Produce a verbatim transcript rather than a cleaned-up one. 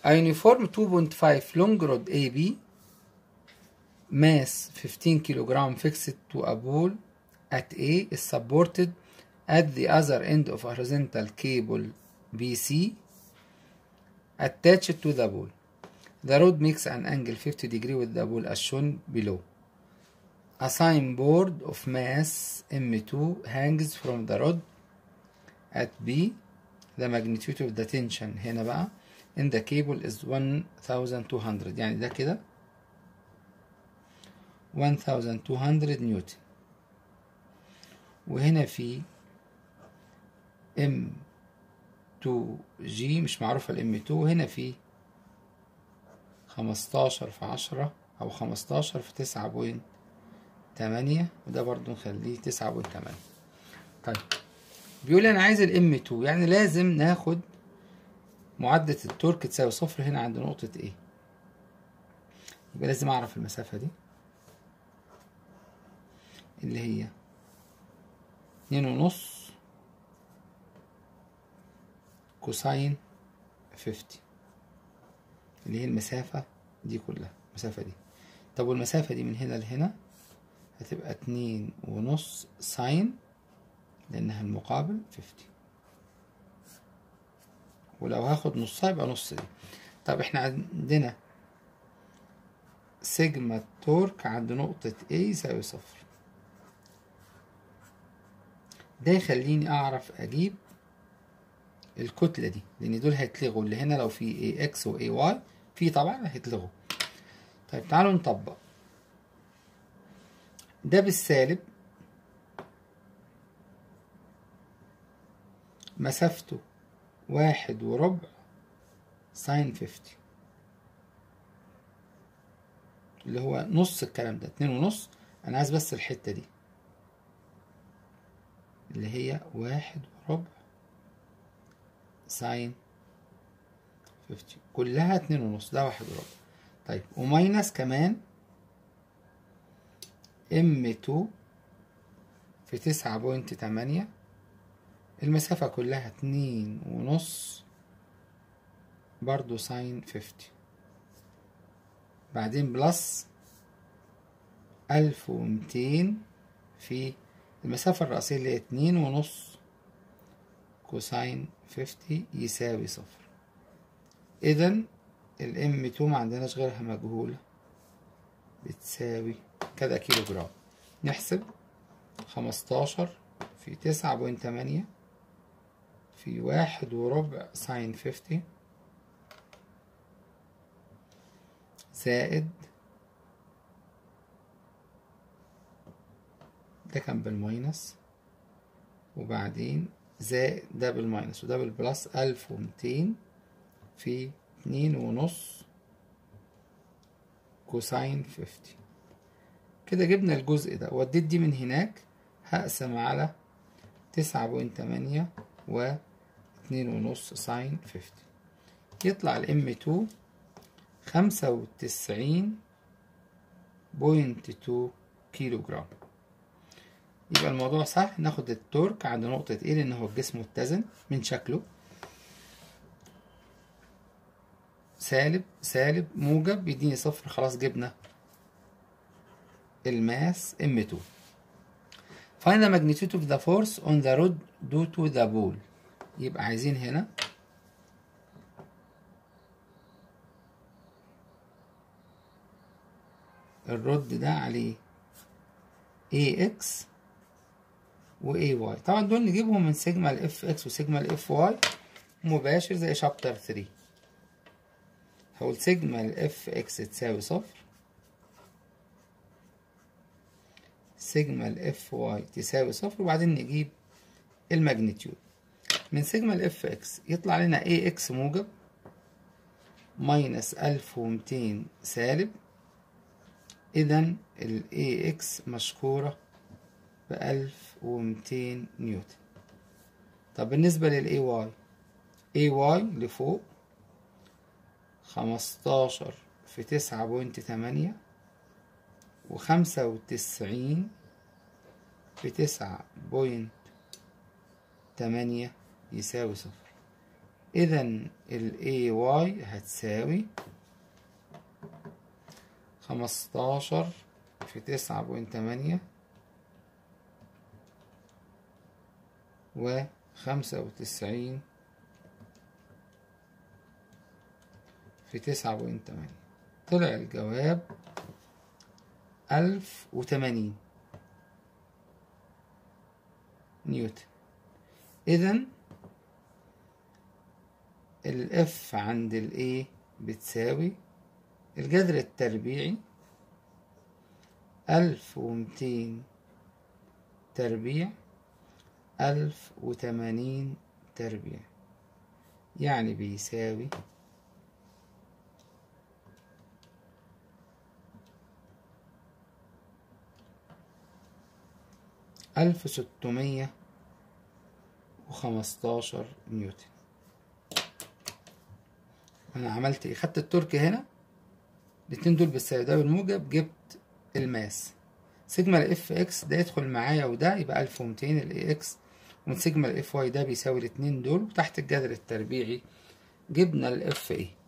A uniform two point five long rod A B mass fifteen kilogram fixed to a pole at A is supported at the other end of a horizontal cable B C attached to the pole. The rod makes an angle fifty degree with the pole as shown below. A signboard of mass M two hangs from the rod at B. The magnitude of the tension هنا بقى in the cable is one thousand two hundred، يعني ده كده one thousand two hundred نيوتن. وهنا في إم تو جي مش معروفة ال إم تو، وهنا في خمستاشر في عشرة أو خمستاشر في تسعة بوينت تمانية، وده برضو نخليه تسعة بوينت تمانية. طيب بيقول أنا عايز ال إم تو، يعني لازم ناخد معادلة التورك تساوي صفر هنا عند نقطة A. يبقى لازم أعرف المسافة دي اللي هي اتنين ونص كوساين خمسين، اللي هي المسافة دي كلها، المسافة دي. طب والمسافة دي من هنا لهنا هتبقى اتنين ونص ساين لأنها المقابل خمسين، ولو هاخد نصها يبقى نص دي. طب احنا عندنا سيجما التورك عند نقطة A يساوي صفر. ده يخليني أعرف أجيب الكتلة دي، لأن دول هيتلغوا، اللي هنا لو في إيه إكس و إيه واي في طبعا هيتلغوا. طيب تعالوا نطبق. ده بالسالب مسافته واحد وربع ساين خمسين، اللي هو نص الكلام ده اتنين ونص. أنا عايز بس الحتة دي اللي هي واحد وربع ساين خمسين، كلها اتنين ونص، ده واحد وربع. طيب وماينس كمان ام تو في تسعة بوينت تمانية، المسافة كلها اتنين ونص برضو ساين خمسين، بعدين بلس ألف ومتين في المسافة الرئيسية اللي هي اتنين ونص كوساين خمسين يساوي صفر. إذا ال إم تو معندناش غيرها مجهولة، بتساوي كده كيلو جرام. نحسب خمستاشر في تسعة بوينت تمانية في واحد وربع ساين خمسين زائد، ده كان بالماينس وبعدين زائد ده بالماينس وده بالبلس، ألف ومتين في اتنين ونص كوساين خمسين. كده جبنا الجزء ده، وديت دي من هناك هقسم على تسعة بوينت تمانية و اتنين ونص ساين خمسين، يطلع ال إم تو خمسة وتسعين بوينت اتنين كيلو جرام. يبقى الموضوع سهل. ناخد التورك عند نقطة ايه لأن هو الجسم متزن من شكله، سالب سالب موجب بيديني صفر. خلاص جبنا الماس إم تو. Find the magnitude of the force on the rod due to the pole. يبقى عايزين هنا الرد ده عليه إيه إكس و إيه واي. طبعا دول نجيبهم من سيجما ال إف إكس وسيجما ال إف واي مباشر زي شابتر ثري. هقول سيجما ال إف إكس تساوي صفر، سيجما ال إف واي تساوي صفر، وبعدين نجيب الماجنتيود. من سيجما ال إف إكس يطلع لنا إيه إكس موجب ماينس ألف ومتين سالب، إذا ال إيه إكس مشكورة بألف ومتين نيوتن. طب بالنسبة لل إيه واي، إيه واي لفوق خمستاشر في تسعة بوينت تمانية وخمسة وتسعين في تسعة بوينت تمانية يساوي صفر. إذا ال إيه واي هتساوي خمستاشر في تسعة بوينت تمانية وخمسة وتسعين في تسعة بوينت تمانية. طلع الجواب ألف وتمانين نيوتن. إذا الإف عند الإيه بتساوي الجذر التربيعي ألف ومتين تربيع ألف وتمانين تربيع، يعني بيساوي ألف ستمية وخمستاشر نيوتن. أنا عملت إيه؟ خدت التورك هنا، الاتنين دول بالسالب ده بالموجب، جبت الماس. سيجما الاف اكس ده يدخل معايا وده يبقى ألف ومتين الاي اكس، ومن سيجما الاف واي ده بيساوي الاتنين دول، وتحت الجذر التربيعي جبنا الاف ايه.